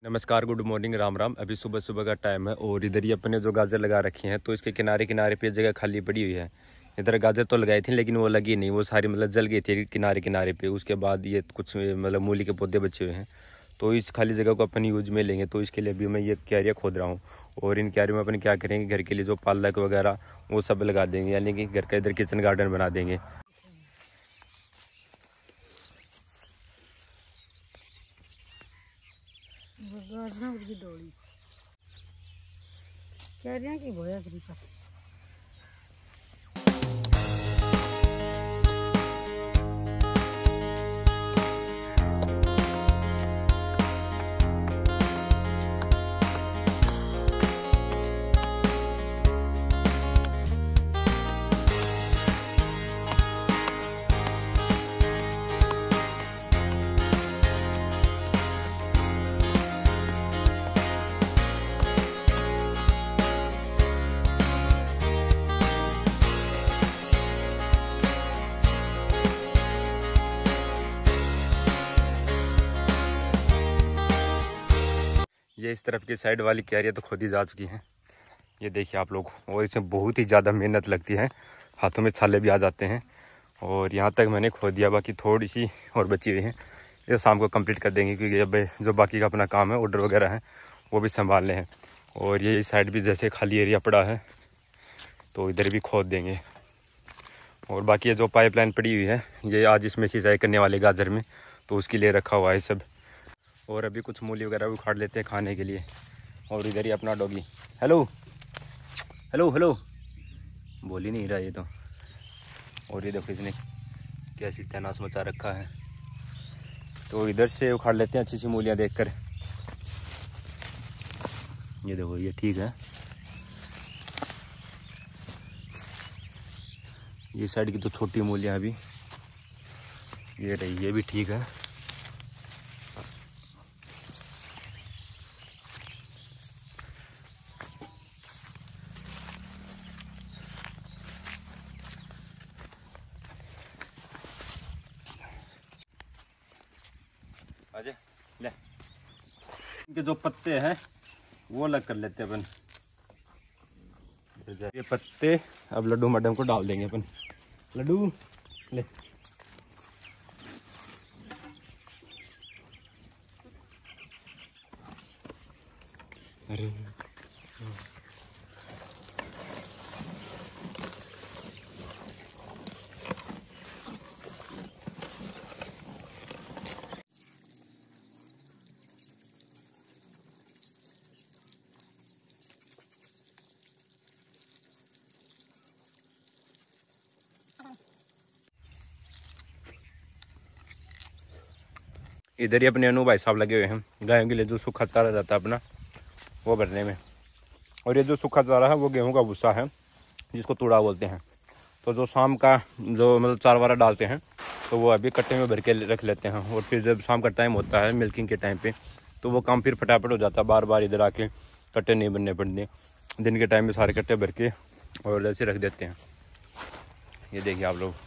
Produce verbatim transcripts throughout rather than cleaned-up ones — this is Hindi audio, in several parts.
नमस्कार, गुड मॉर्निंग, राम राम। अभी सुबह सुबह का टाइम है और इधर ही अपने जो गाजर लगा रखी हैं तो इसके किनारे किनारे पे जगह खाली पड़ी हुई है। इधर गाजर तो लगाई थी लेकिन वो लगी नहीं, वो सारी मतलब जल गई थी किनारे किनारे पे। उसके बाद ये कुछ मतलब मूली के पौधे बचे हुए हैं तो इस खाली जगह को अपन यूज में लेंगे। तो इसके लिए अभी मैं ये क्यारियाँ खोद रहा हूँ और इन क्यारियों में अपन क्या करेंगे, घर के लिए जो पालक वगैरह वो सब लगा देंगे, यानी कि घर का इधर किचन गार्डन बना देंगे। कह रहे हैं कि भोया तरीका ये इस तरफ की साइड वाली क्यारियाँ तो खोदी जा चुकी हैं, ये देखिए आप लोग। और इसमें बहुत ही ज़्यादा मेहनत लगती है, हाथों में छाले भी आ जाते हैं। और यहाँ तक मैंने खोद दिया, बाकी थोड़ी सी और बची हुई है, ये शाम को कंप्लीट कर देंगे क्योंकि अब जो बाकी का अपना काम है, ऑर्डर वगैरह है, वो भी संभालने हैं। और ये इस साइड भी जैसे खाली एरिया पड़ा है तो इधर भी खोद देंगे। और बाकी ये जो पाइपलाइन पड़ी हुई है ये आज इसमें सिंचाई करने वाले गाजर में, तो उसके लिए रखा हुआ है सब। और अभी कुछ मूली वगैरह उखाड़ लेते हैं खाने के लिए। और इधर ही अपना डॉगी हेलो हेलो हेलो बोल ही नहीं रहा ये तो। और ये देखो इसने कैसी तनास मचा रखा है। तो इधर से उखाड़ लेते हैं अच्छी सी मूलियाँ देखकर। ये देखो ये ठीक है, ये साइड की तो छोटी मूलियाँ अभी ये रही, ये भी ठीक है। आजा ले, इनके जो पत्ते हैं वो अलग कर लेते हैं अपन। ये पत्ते अब लड्डू मैडम को डाल देंगे अपन। लड्डू ले, अरे इधर ही अपने अनु भाई साहब लगे हुए हैं गायों के लिए जो सूखा चारा जाता है अपना वो भरने में। और ये जो सूखा चारा है वो गेहूं का भूसा है जिसको तूड़ा बोलते हैं। तो जो शाम का जो मतलब चार वारा डालते हैं तो वो अभी कट्टे में भर के रख लेते हैं। और फिर जब शाम का टाइम होता है मिल्किंग के टाइम पे तो वो काम फिर फटाफट हो जाता है, बार बार इधर आके कट्टे नहीं बनने पड़ते। दिन के टाइम में सारे कट्टे भर के और ऐसे रख देते हैं। ये देखिए आप लोग।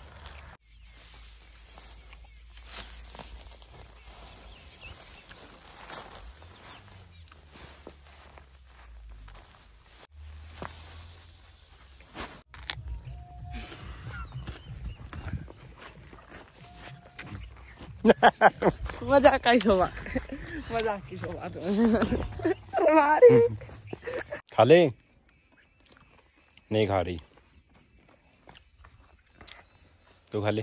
मजाक का ही शोभा मजाक की शोभा तुम्हारी। खा ले, नहीं खा रही तो खा ले।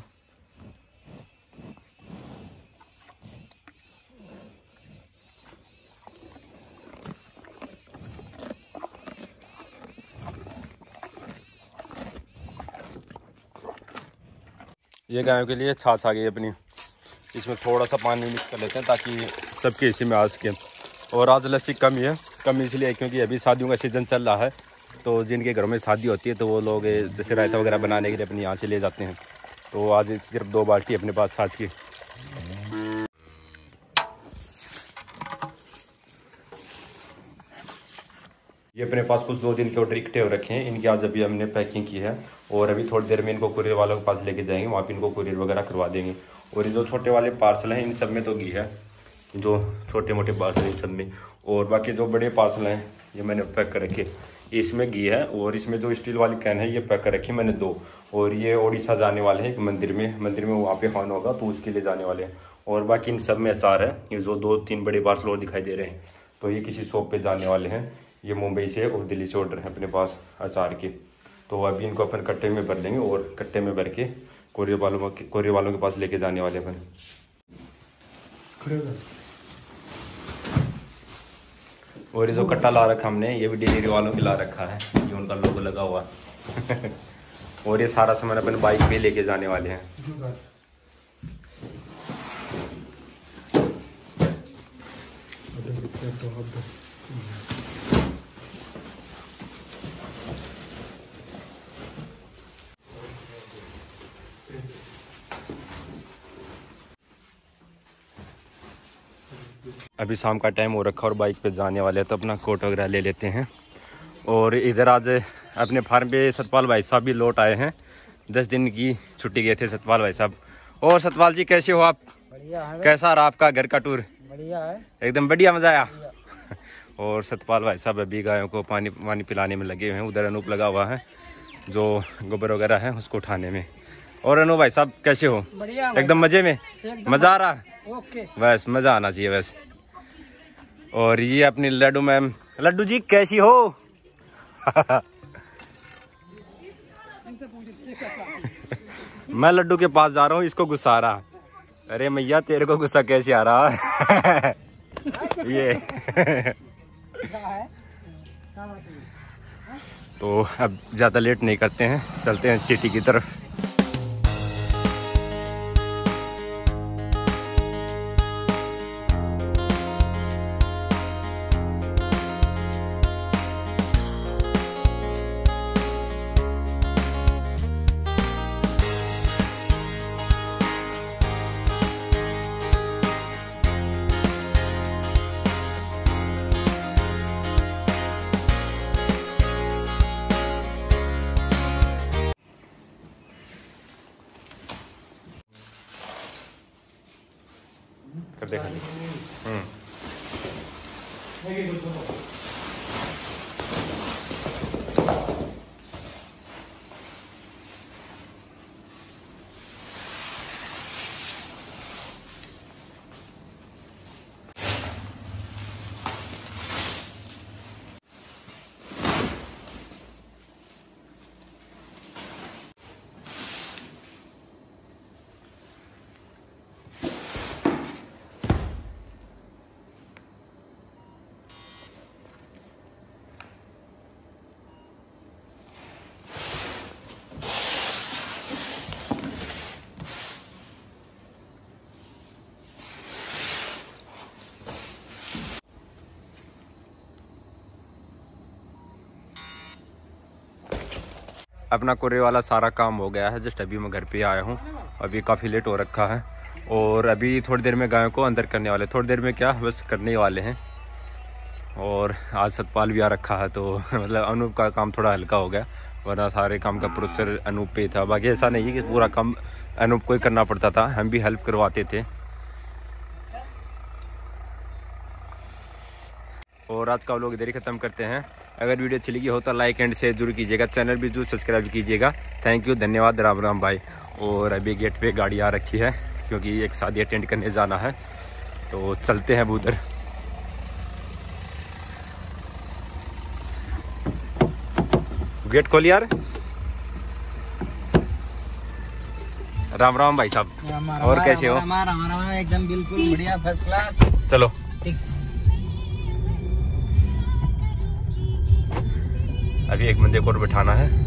ये गायों के लिए छाछ आ गई अपनी, इसमें थोड़ा सा पानी मिक्स कर लेते हैं ताकि सबके इसी में आ सके। और आज लस्सी कम ही है, कम इसलिए क्योंकि अभी शादियों का सीज़न चल रहा है तो जिनके घरों में शादी होती है तो वो लोग जैसे रायता वगैरह बनाने के लिए अपने यहाँ से ले जाते हैं। तो आज सिर्फ दो बाल्टी अपने पास छाछ की। ये अपने पास कुछ दो दिन के ऑर्डर इकट्ठे हो रखे हैं, इनकी आज अभी हमने पैकिंग की है और अभी थोड़ी देर में इनको कुरियर वालों के पास लेके जाएंगे, वहाँ पे इनको कुरियर वगैरह करवा देंगे। और ये जो छोटे वाले पार्सल हैं इन सब में तो घी है, जो छोटे मोटे पार्सल हैं सब में। और बाकी जो बड़े पार्सल हैं ये मैंने पैक कर रखे। इसमें घी है और इसमें जो स्टील वाली कैन है ये पैक कर रखी मैंने दो। और ये उड़ीसा जाने वाले हैं एक मंदिर में, मंदिर में वहाँ पे खाना होगा तो उसके लिए जाने वाले हैं। और बाकी इन सब में अचार है, ये जो दो तीन बड़े पार्सल और दिखाई दे रहे हैं तो ये किसी शॉप पे जाने वाले हैं। ये मुंबई से और दिल्ली से ऑर्डर है अपने पास अचार के। तो अभी इनको अपन कट्टे में भर लेंगे और कट्टे में भर के कोरियर वालों के कोरियर वालों के पास लेके जाने वाले अपन। और ये जो कट्टा ला रखा हमने ये भी डिलीवरी वालों के ला रखा है, ये उनका लोगो लगा हुआ और ये सारा सामान अपन बाइक पे लेके जाने वाले हैं। अभी शाम का टाइम हो रखा और बाइक पे जाने वाले हैं तो अपना कोट वगैरह ले लेते हैं। और इधर आज अपने फार्म पे सतपाल भाई साहब भी लौट आए हैं, दस दिन की छुट्टी गए थे सतपाल भाई साहब। और सतपाल जी कैसे हो आप? बढ़िया है। कैसा रहा आपका घर का टूर? बढ़िया है, एकदम बढ़िया, मजा आया। और सतपाल भाई साहब अभी गायों को पानी पानी पिलाने में लगे हुए हैं। उधर अनूप लगा हुआ है जो गोबर वगैरह है उसको उठाने में। और अनूप भाई साहब कैसे हो? बढ़िया, एकदम मजे में, मजा आ रहा? ओके, बस मजा आना चाहिए बस। और ये अपनी लड्डू मैम, लड्डू जी कैसी हो? मैं लड्डू के पास जा रहा हूँ, इसको गुस्सा आ रहा। अरे मैया तेरे को गुस्सा कैसे आ रहा? ये तो अब ज्यादा लेट नहीं करते हैं, चलते हैं सिटी की तरफ। कर देखा हम्म अपना कोरियर वाला सारा काम हो गया है। जस्ट अभी मैं घर पे आया हूँ, अभी काफ़ी लेट हो रखा है और अभी थोड़ी देर में गायों को अंदर करने वाले, थोड़ी देर में क्या बस करने वाले हैं। और आज सतपाल भी आ रखा है तो मतलब अनूप का काम थोड़ा हल्का हो गया, वरना सारे काम का प्रोसेसर अनूप पे था। बाकी ऐसा नहीं है कि पूरा काम अनूप को ही करना पड़ता था, हम भी हेल्प करवाते थे। और आज का व्लॉग इधर ही खत्म करते हैं। अगर वीडियो अच्छी लगी हो तो लाइक एंड शेयर जरूर कीजिएगा, चैनल भी जरूर सब्सक्राइब कीजिएगा। थैंक यू, धन्यवाद, राम राम भाई। और अभी गेट पे गाड़ी आ रखी है क्योंकि एक शादी अटेंड करने जाना है तो चलते हैं अब उधर। गेट खोल यार। राम राम भाई साहब, और कैसे हो? एकदम बिल्कुल बढ़िया, फर्स्ट क्लास। चलो अभी एक बंदे को और बिठाना है।